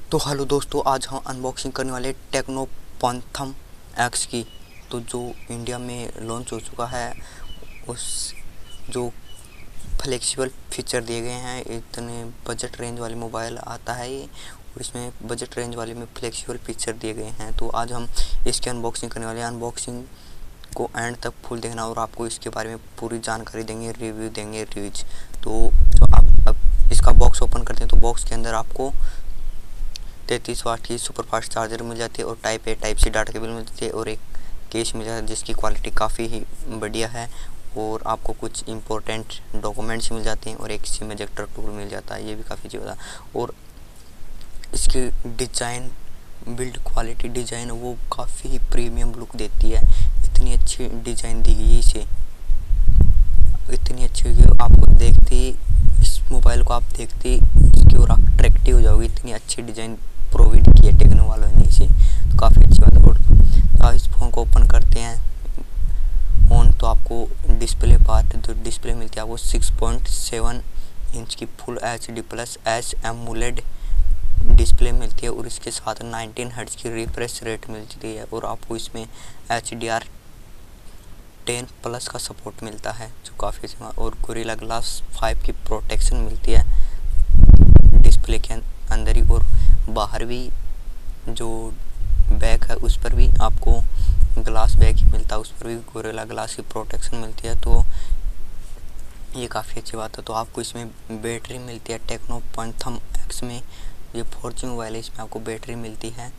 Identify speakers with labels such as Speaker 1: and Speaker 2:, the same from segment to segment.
Speaker 1: तो हेलो दोस्तों, आज हम अनबॉक्सिंग करने वाले टेक्नो पंथम एक्स की। तो जो इंडिया में लॉन्च हो चुका है, उस जो फ्लेक्सिबल फीचर दिए गए हैं, इतने बजट रेंज वाली मोबाइल आता है ये, और इसमें बजट रेंज वाले में फ्लेक्सिबल फीचर दिए गए हैं। तो आज हम इसकी अनबॉक्सिंग करने वाले हैं। अनबॉक्सिंग को एंड तक फुल देखना और आपको इसके बारे में पूरी जानकारी देंगे, रिव्यू देंगे, रिव्यूज। तो आप अब इसका बॉक्स ओपन करते हैं तो बॉक्स के अंदर आपको 33 वाट की सुपर फास्ट चार्जर मिल जाती है और type A type C data cable मिल जाती है और एक केस मिल जाता है जिसकी क्वालिटी काफ़ी ही बढ़िया है। और आपको कुछ इंपॉर्टेंट डॉक्यूमेंट्स मिल जाते हैं और एक सिम इजेक्टर टूल मिल जाता है, ये भी काफ़ी अच्छी बात है। और इसकी डिज़ाइन, बिल्ड क्वालिटी डिज़ाइन वो काफ़ी प्रीमियम लुक देती है। इतनी अच्छी डिज़ाइन दी गई है इसे, इतनी अच्छी कि आपको देखते ही इस मोबाइल को आप देखते ही इसकी ओर अट्रैक्टिव हो जाओगे। इतनी अच्छी डिज़ाइन प्रोवाइड की है टेक्नो वालों ने इसे, तो काफ़ी अच्छी बात है। और आप इस फ़ोन को ओपन करते हैं ऑन तो आपको डिस्प्ले पार्ट, जो डिस्प्ले मिलती है आपको 6.7 इंच की full HD plus H AMOLED display मिलती है और इसके साथ 19 हर्ट्ज की रिफ्रेश रेट मिलती है। और आपको इसमें HDR10+ का सपोर्ट मिलता है जो काफ़ी अच्छा। और गोरिल्ला ग्लास 5 की प्रोटेक्शन मिलती है डिस्प्ले के अंदर ही, और बाहर भी जो बैक है उस पर भी आपको ग्लास बैक ही मिलता है, उस पर भी गोरिल्ला ग्लास की प्रोटेक्शन मिलती है। तो ये काफ़ी अच्छी बात है। तो आपको इसमें बैटरी मिलती है टेक्नो पंथम एक्स में, ये 4G मोबाइल है, इसमें आपको बैटरी मिलती है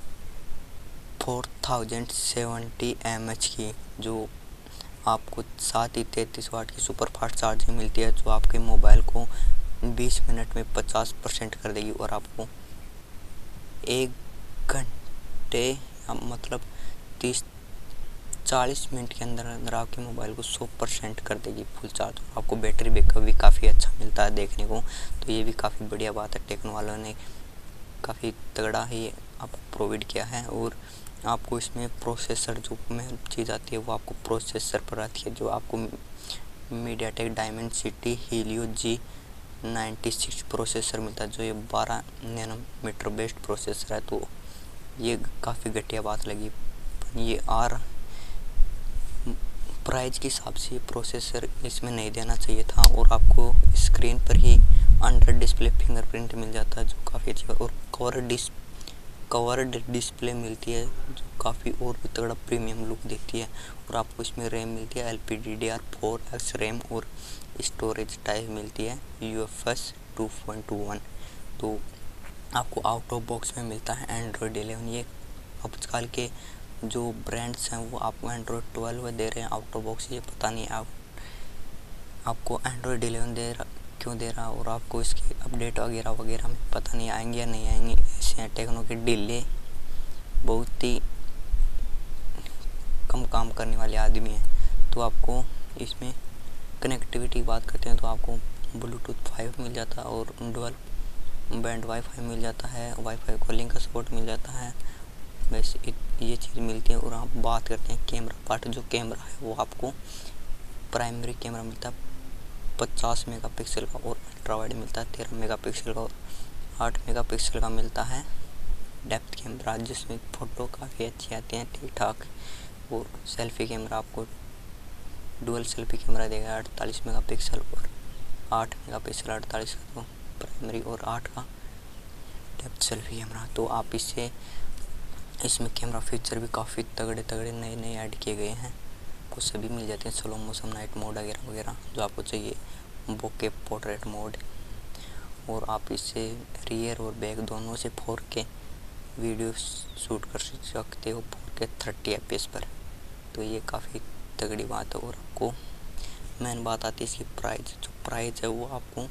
Speaker 1: 4070 mAh की, जो आपको साथ ही 33 वाट की सुपर फास्ट चार्जिंग मिलती है जो आपके मोबाइल को 20 मिनट में 50% कर देगी और आपको 1 घंटे मतलब 30-40 मिनट के अंदर अंदर आपके मोबाइल को 100% कर देगी फुल चार्ज। आपको बैटरी बैकअप भी काफ़ी अच्छा मिलता है देखने को, तो ये भी काफ़ी बढ़िया बात है। टेक्नो वालों ने काफ़ी तगड़ा ही आपको प्रोवाइड किया है। और आपको इसमें प्रोसेसर जो मेन चीज़ आती है वो आपको प्रोसेसर पर आती है, जो आपको MediaTek Dimensity Helio G96 processor मिलता है, जो ये 12 नैनोमीटर बेस्ड प्रोसेसर है। तो ये काफ़ी घटिया बात लगी, ये प्राइस के हिसाब से प्रोसेसर इसमें नहीं देना चाहिए था। और आपको स्क्रीन पर ही अंडर डिस्प्ले फिंगरप्रिंट मिल जाता है जो काफ़ी अच्छा। और कवर्ड डिस्प्ले मिलती है जो काफ़ी और भी तगड़ा प्रीमियम लुक देती है। और आपको इसमें रैम मिलती है LPDDR4X रैम और स्टोरेज टाइप मिलती है UFS 2.1। तो आपको आउट ऑफ बॉक्स में मिलता है एंड्रॉयड 11। ये आजकल के जो ब्रांड्स हैं वो आपको एंड्रॉयड 12 दे रहे हैं आउट ऑफ बॉक्स, ये पता नहीं आपको एंड्रॉयड 11 क्यों दे रहा, और आपको इसके अपडेट वगैरह वगैरह में पता नहीं आएंगे या नहीं आएंगे। ऐसे टेक्नो के डिले बहुत ही कम काम करने वाले आदमी हैं। तो आपको इसमें कनेक्टिविटी बात करते हैं तो आपको ब्लूटूथ 5 मिल जाता है और डुअल बैंड वाईफाई मिल जाता है, वाईफाई कॉलिंग का सपोर्ट मिल जाता है। बस ये चीज़ मिलती है। और आप बात करते हैं कैमरा पार्ट, जो कैमरा है वो आपको प्राइमरी कैमरा मिलता है 50 मेगापिक्सल का और अल्ट्रा वाइड मिलता है 13 मेगापिक्सल का और 8 मेगापिक्सल का मिलता है डेप्थ कैमरा, जिसमें फ़ोटो काफ़ी अच्छी आती हैं ठीक ठाक। और सेल्फी कैमरा आपको डुअल सेल्फी कैमरा देगा 48 मेगापिक्सल और 8 मेगापिक्सल 48 का तो प्राइमरी और 8 का डेप्थ सेल्फी कैमरा। तो आप इसमें कैमरा फीचर भी काफ़ी तगड़े तगड़े नए नए ऐड किए गए हैं, कुछ सभी मिल जाते हैं। स्लो मोशन, नाइट मोड वगैरह वगैरह जो आपको चाहिए, बोके पोर्ट्रेट मोड। और आप इससे रियर और बैक दोनों से 4K वीडियो शूट कर सकते हो 4K 30 FPS पर। तो ये काफ़ी तगड़ी बात है। और आपको मेन बात आती है इसकी प्राइस, जो प्राइस है वो आपको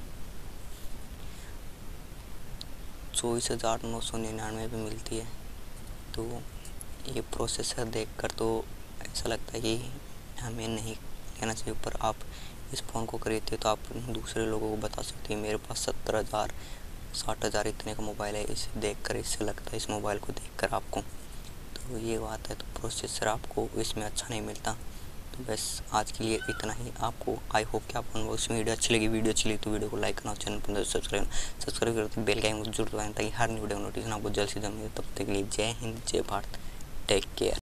Speaker 1: 24,999 में मिलती है। तो ये प्रोसेसर देखकर तो ऐसा लगता है कि हमें नहीं लेना चाहिए, पर आप इस फ़ोन को खरीदते तो आप दूसरे लोगों को बता सकते हैं मेरे पास 70,000 60,000 इतने का मोबाइल है, इसे देखकर इससे लगता है इस मोबाइल को देखकर आपको। तो ये बात है। तो प्रोसेसर आपको इसमें अच्छा नहीं मिलता, तो बस आज के लिए इतना ही। आपको आई होप कि आपको अनबॉक्सिंग वीडियो अच्छी लगी। वीडियो अच्छी लगी तो वीडियो को लाइक करना, चैनल पर सब्सक्राइब करके बेल के आइकन को जरूर दबाएं ताकि हर वीडियो नोटिफिकेशन आपको जल्द से जल्द मिले। तब तक के लिए जय हिंद, जय भारत, टेक केयर।